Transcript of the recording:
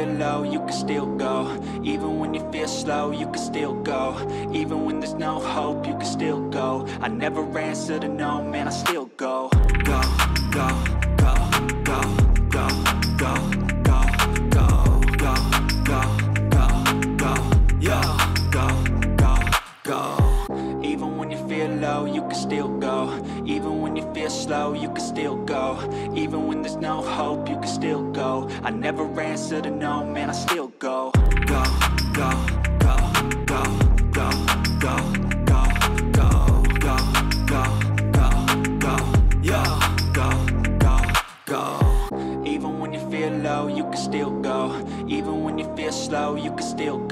feel low, you can still go. Even when you feel slow, you can still go. Even when there's no hope, you can still go. I never answer to no, man, I still go. Go, go, go, go, go, go, go, go, go, go, go, go, yo, go, go, go. Even when you feel low, you can still go. Even when you feel slow, you can still go. Even when there's no hope, you can still go. I never answer to no, man, I still go. Go, go, go, go, go, go, go, go, go, go, go, go, yo, go, go, go. Even when you feel low, you can still go. Even when you feel slow, you can still